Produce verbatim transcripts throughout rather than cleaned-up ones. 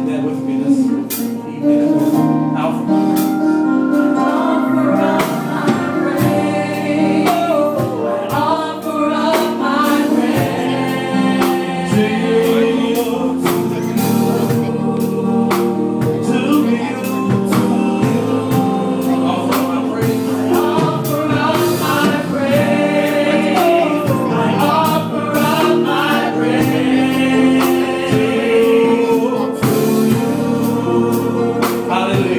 that with me this evening. Alpha. Hallelujah.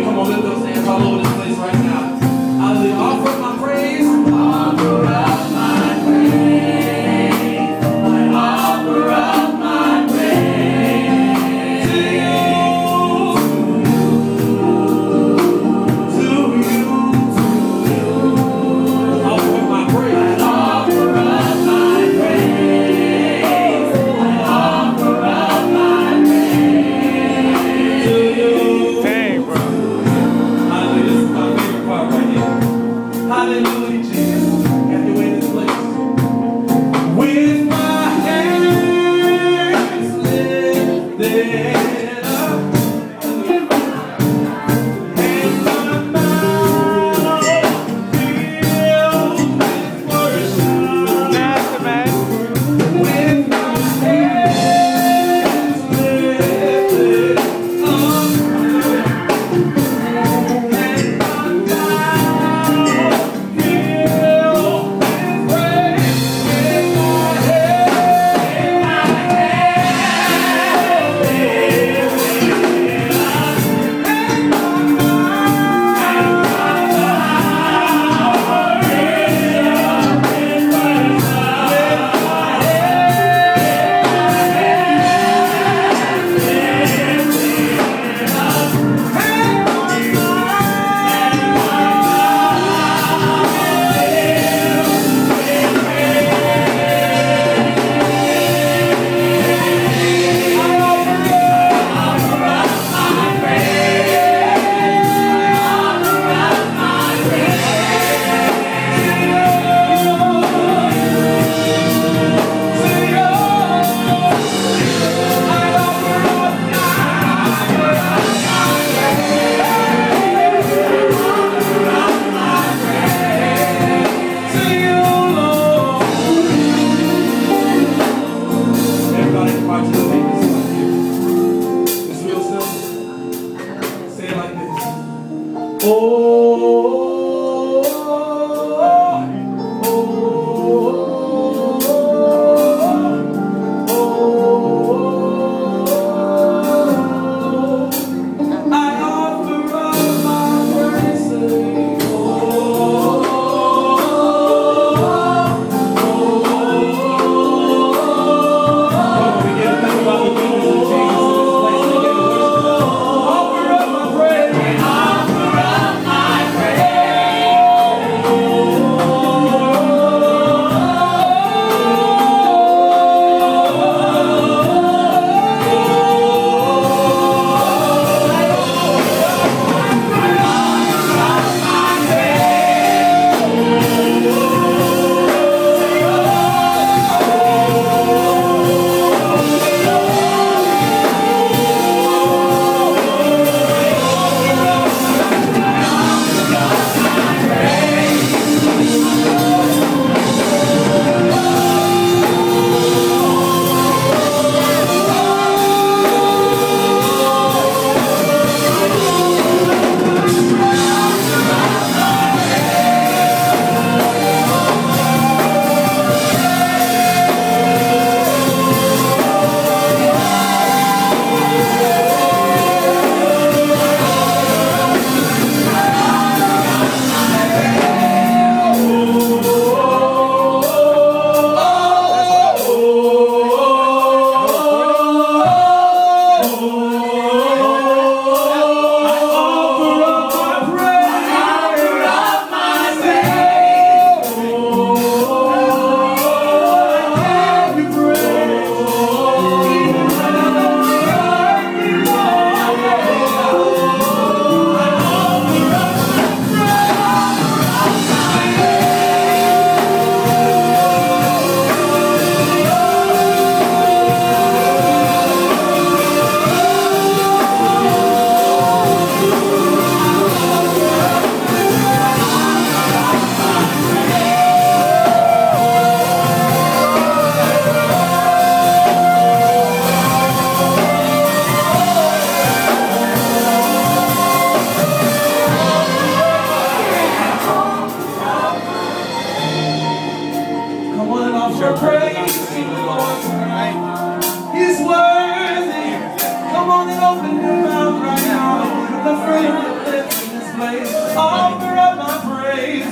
open your mouth right now. The fruit of your lips in this place. Offer up my praise.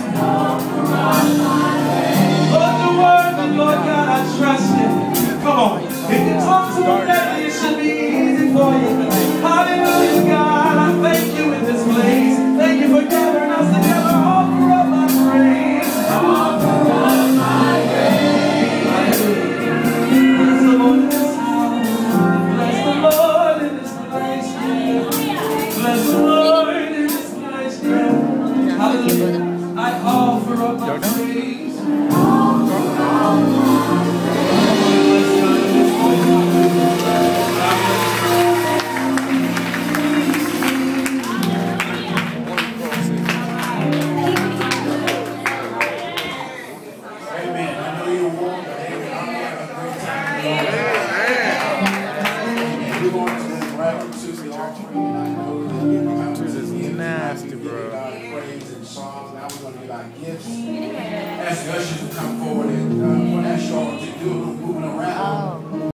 Lord, the word of Lord God, I trust you. Come on. If you talk to him lately, it should be easy for you. Hallelujah, God. I thank you in this place. Thank you for gathering us together. Offer up my praise. Offer up my praise. Bless the Lord in this house. Bless the Lord in this place. Bless the Lord in this place. Hallelujah. I offer up my praise. Offer up my Nasty, bro. Praise and songs. Now we're going to get our gifts. As the ushers come forward.